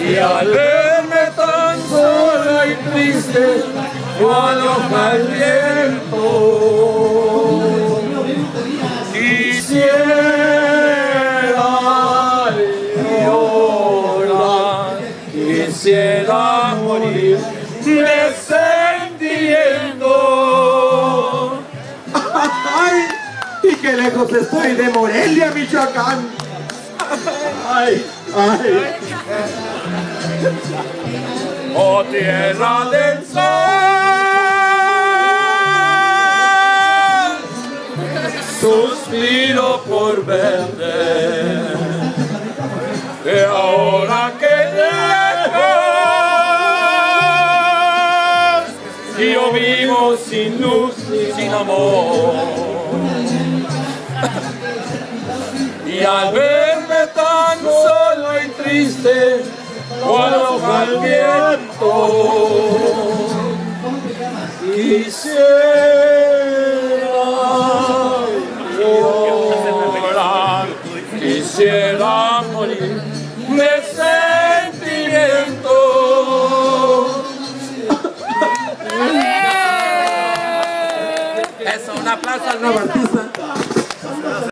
y al verme tan sola y triste, cual hoja al viento, quisiera llorar, quisiera morir de sentimiento. ¡Ay! Y qué lejos estoy de Morelia, Michoacán. ¡Ay! ¡Ay! Oh, tierra del sol, suspiro por verte, que ahora que lejos yo vivo sin luz, sin amor, y al verme tan solo y triste, cual hoja al viento, quisiera llorar, quisiera morir de sentimiento. Eso, un aplauso al nuevo artista.